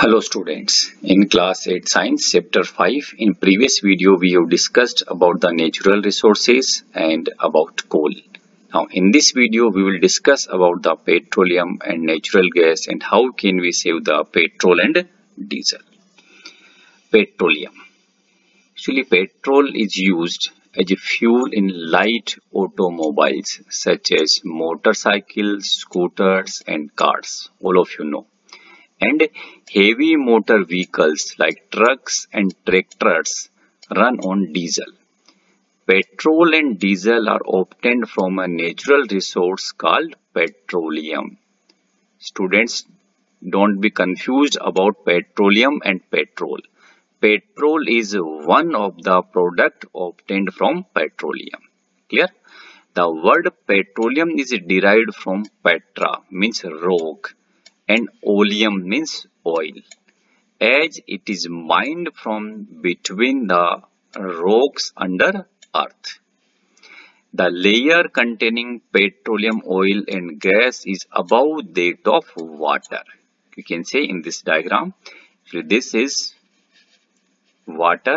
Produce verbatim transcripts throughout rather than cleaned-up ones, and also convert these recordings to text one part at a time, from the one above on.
Hello students, in class eight science chapter five, in previous video we have discussed about the natural resources and about coal. Now in this video we will discuss about the petroleum and natural gas and how can we save the petrol and diesel. Petroleum. Actually petrol is used as a fuel in light automobiles such as motorcycles, scooters and cars. All of you know. And heavy motor vehicles like trucks and tractors run on diesel. Petrol and diesel are obtained from a natural resource called petroleum. Students, don't be confused about petroleum and petrol. Petrol is one of the product obtained from petroleum. Clear? The word petroleum is derived from petra, means rock, and oleum means oil, as it is mined from between the rocks under earth. The layer containing petroleum oil and gas is above that of water. You can say in this diagram, this is water,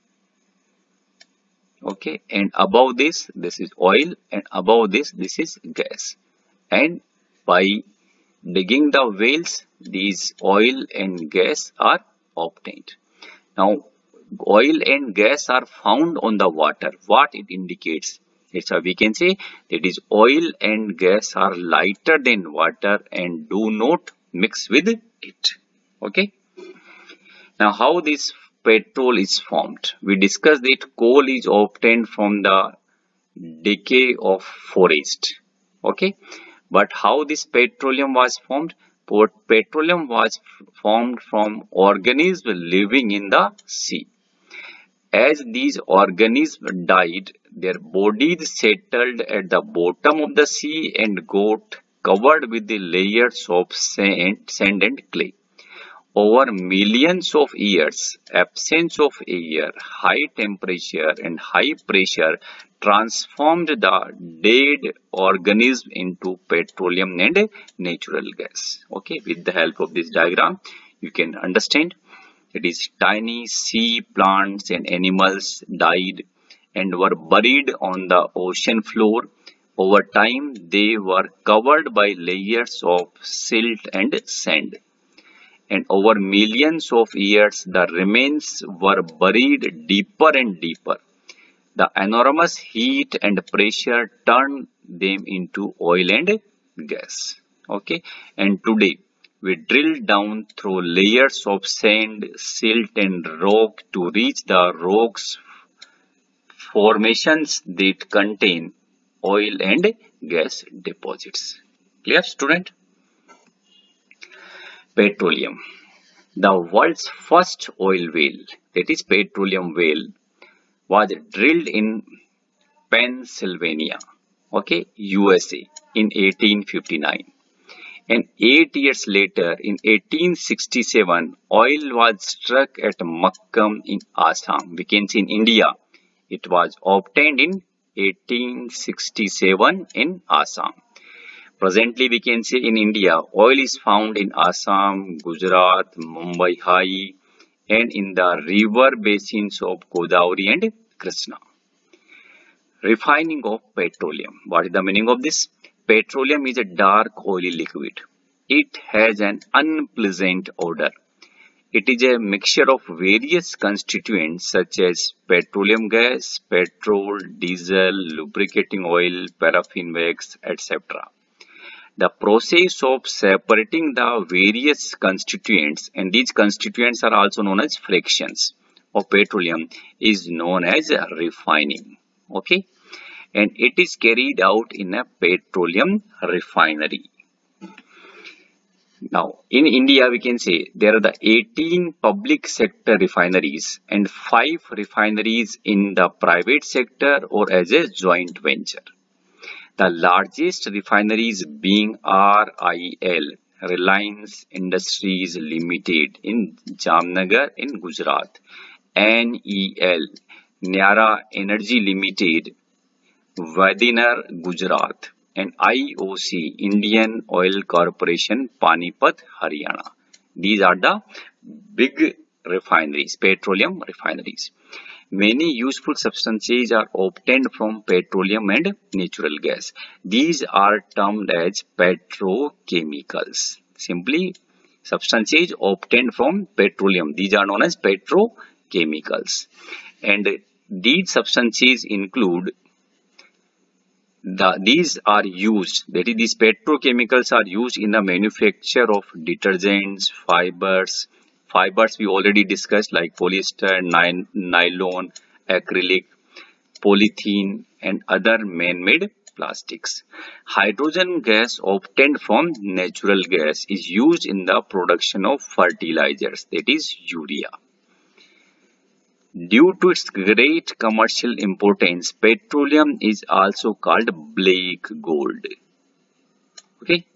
okay, and above this, this is oil, and above this, this is gas. And by digging the wells, these oil and gas are obtained. Now, oil and gas are found on the water. What it indicates? It's a, we can say that is oil and gas are lighter than water and do not mix with it. Okay. Now, how this petrol is formed? We discussed that coal is obtained from the decay of forest. Okay. But how this petroleum was formed? Petroleum was formed from organisms living in the sea. As these organisms died, their bodies settled at the bottom of the sea and got covered with the layers of sand, sand and clay. Over millions of years, absence of air, high temperature and high pressure transformed the dead organism into petroleum and natural gas. Okay, with the help of this diagram, you can understand. It is tiny sea plants and animals died and were buried on the ocean floor. Over time, they were covered by layers of silt and sand. And over millions of years, the remains were buried deeper and deeper. The enormous heat and pressure turned them into oil and gas. Okay, and today we drill down through layers of sand, silt and rock to reach the rocks formations that contain oil and gas deposits. Clear, student? Petroleum. The world's first oil well, that is petroleum well, was drilled in Pennsylvania, okay, U S A in eighteen fifty-nine. And eight years later, in eighteen sixty-seven, oil was struck at Makam in Assam. We can see in India, it was obtained in eighteen sixty-seven in Assam. Presently, we can say in India, oil is found in Assam, Gujarat, Mumbai High, and in the river basins of Godavari and Krishna. Refining of petroleum. What is the meaning of this? Petroleum is a dark oily liquid. It has an unpleasant odor. It is a mixture of various constituents such as petroleum gas, petrol, diesel, lubricating oil, paraffin wax, et cetera. The process of separating the various constituents, and these constituents are also known as fractions of petroleum, is known as refining. Okay, and it is carried out in a petroleum refinery. Now, in India, we can say there are the eighteen public sector refineries and five refineries in the private sector or as a joint venture. The largest refineries being R I L, Reliance Industries Limited in Jamnagar in Gujarat, N E L, Nyara Energy Limited, Vadinar, Gujarat, and I O C, Indian Oil Corporation, Panipat, Haryana. These are the big refineries, petroleum refineries. Many useful substances are obtained from petroleum and natural gas. These are termed as petrochemicals. Simply, substances obtained from petroleum. These are known as petrochemicals. And these substances include the these are used, that is, these petrochemicals are used in the manufacture of detergents, fibers. Fibers we already discussed, like polyester, ny nylon, acrylic, polythene, and other man-made plastics. Hydrogen gas obtained from natural gas is used in the production of fertilizers, that is urea. Due to its great commercial importance, petroleum is also called black gold. Okay.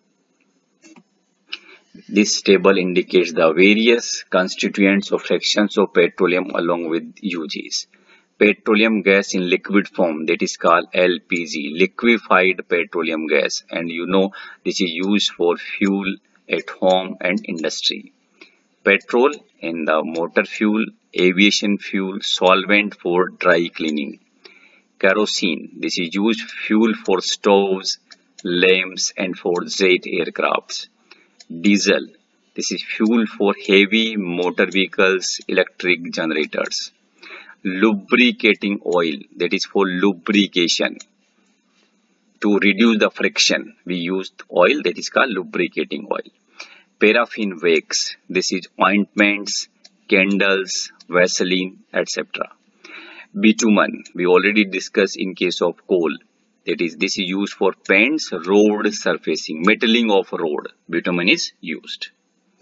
This table indicates the various constituents or fractions of petroleum along with uses. Petroleum gas in liquid form, that is called L P G, liquefied petroleum gas, and you know this is used for fuel at home and industry. Petrol in the motor fuel, aviation fuel, solvent for dry cleaning. Kerosene, this is used fuel for stoves, lamps, and for jet aircrafts. Diesel, this is fuel for heavy motor vehicles, electric generators. Lubricating oil, that is for lubrication. To reduce the friction, we used oil, that is called lubricating oil. Paraffin wax, this is ointments, candles, Vaseline, et cetera. Bitumen, we already discussed in case of coal. That is, this is used for paints, road surfacing, metaling of road. Bitumen is used.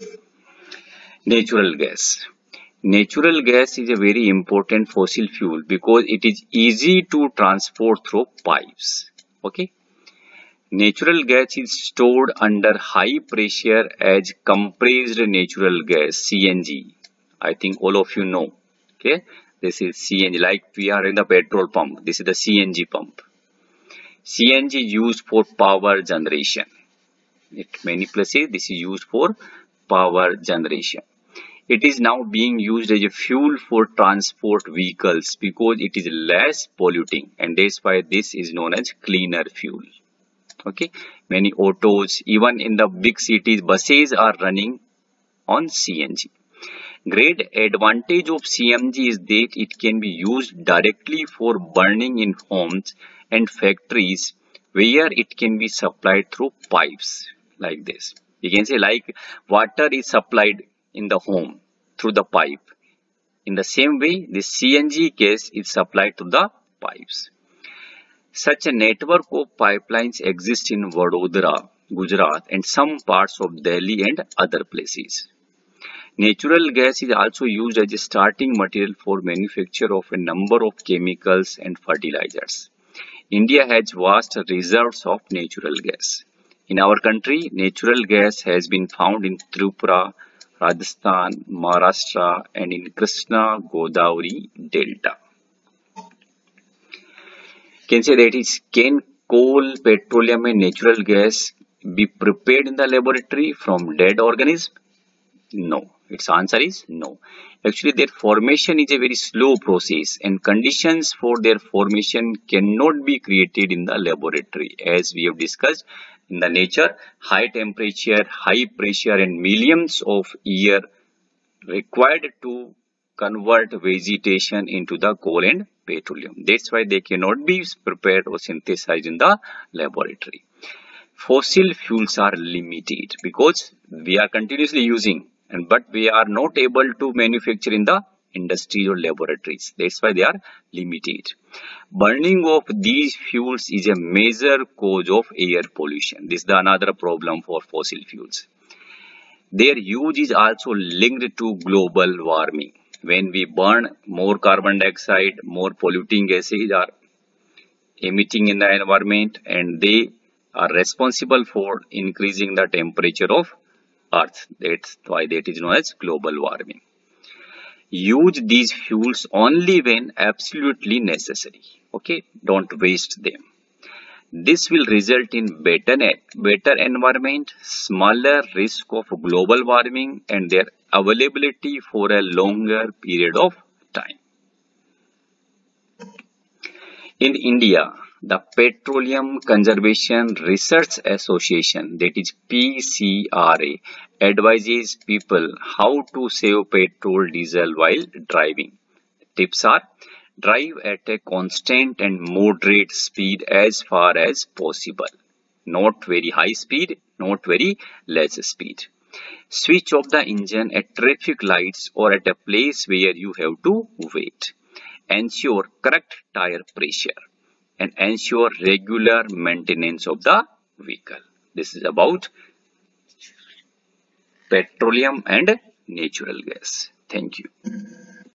Natural gas. Natural gas is a very important fossil fuel because it is easy to transport through pipes. Okay. Natural gas is stored under high pressure as compressed natural gas, C N G. I think all of you know. Okay. This is C N G, like we are in the petrol pump. This is the C N G pump. C N G used for power generation. At many places, this is used for power generation. It is now being used as a fuel for transport vehicles because it is less polluting, and that's why this is known as cleaner fuel. Okay, many autos, even in the big cities, buses are running on C N G. Great advantage of C N G is that it can be used directly for burning in homes and factories where it can be supplied through pipes like this. You can say like water is supplied in the home through the pipe. In the same way, the C N G gas is supplied to the pipes. Such a network of pipelines exists in Vadodara, Gujarat, and some parts of Delhi and other places. Natural gas is also used as a starting material for manufacture of a number of chemicals and fertilizers. India has vast reserves of natural gas. In our country, natural gas has been found in Tripura, Rajasthan, Maharashtra, and in Krishna Godavari Delta. Can say that is, can coal, petroleum, and natural gas be prepared in the laboratory from dead organisms? No. Its answer is no. Actually, their formation is a very slow process, and conditions for their formation cannot be created in the laboratory. As we have discussed, in the nature, high temperature, high pressure, and millions of years required to convert vegetation into the coal and petroleum. That's why they cannot be prepared or synthesized in the laboratory. Fossil fuels are limited because we are continuously using, and but we are not able to manufacture in the industry or laboratories. That's why they are limited. Burning of these fuels is a major cause of air pollution. This is the another problem for fossil fuels. Their use is also linked to global warming. When we burn, more carbon dioxide, more polluting gases are emitting in the environment, and they are responsible for increasing the temperature of Earth. That's why that is known as global warming. Use these fuels only when absolutely necessary. Okay, don't waste them. This will result in better, better environment, smaller risk of global warming, and their availability for a longer period of time. In India, the Petroleum Conservation Research Association, that is P C R A, advises people how to save petrol diesel while driving. Tips are: drive at a constant and moderate speed as far as possible. Not very high speed, not very less speed. Switch off the engine at traffic lights or at a place where you have to wait. Ensure correct tire pressure and ensure regular maintenance of the vehicle. This is about petroleum and natural gas. Thank you.